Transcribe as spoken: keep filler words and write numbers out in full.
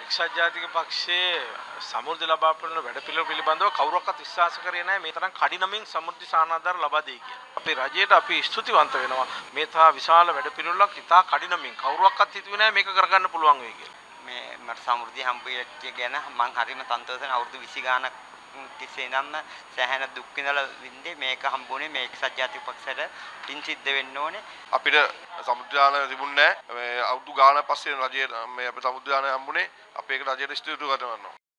එක්සත් ජාතික පක්ෂයේ සමෘද්ධි ලබා පෙරන වැඩපිළිවෙල පිළිබඳව කවුරක්වත් විශ්වාස කරේ නැහැ මේ තරම් කඩිනමින් සමෘද්ධි සානාධාර ලබා දෙයි කියලා. අපේ රජයට අපි ස්තුතිවන්ත වෙනවා මේ තා විශාල වැඩපිළිවෙලක් ඉතා කඩිනමින් කවුරක්වත් හිතුවේ නැහැ මේක කරගන්න පුළුවන් වෙයි කියලා. මේ මට සමෘද්ධි හම්බුච්ච ගැන මම හරිම සන්තෝෂයි. අවුරුදු විසි ගානක් තිස්සේ ඉඳන්ම සෑහෙන දුක් විඳලා වින්දේ මේක හම්බුනේ මේ එක්සත් ජාතික පක්ෂයට පින් සිද්ධ වෙන්න ඕනේ. අපිට සමුද්‍රාන තිබුණේ නැහැ. මේ අවුරුදු ගානක් පස්සේ රජයේ මේ අපේ සමුද්‍රාන හම්බුනේ. අපි ඒක රජයට ස්තුති කරනවා.